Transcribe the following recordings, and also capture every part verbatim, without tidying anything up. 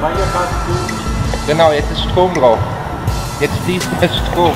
War hier gerade Strom? Genau, jetzt ist Strom drauf. Jetzt fließt der Strom.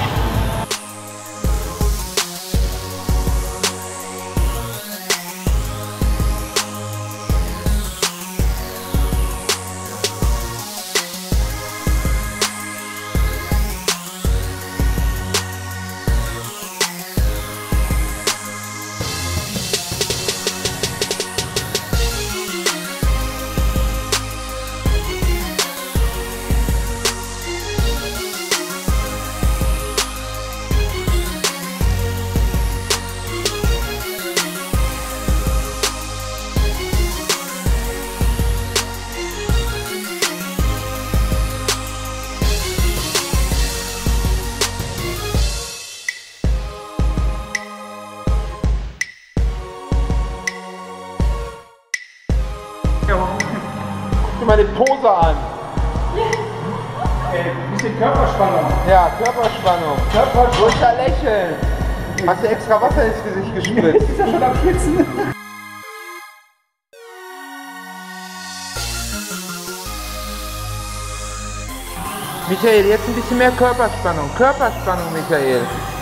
Guck dir mal die Pose an. Ey, ein bisschen Körperspannung. Ja, Körperspannung. Körperspannung. Runter lächeln. Hast du extra Wasser ins Gesicht gespritzt? Ist ja schon am Schwitzen. Michael, jetzt ein bisschen mehr Körperspannung. Körperspannung, Michael.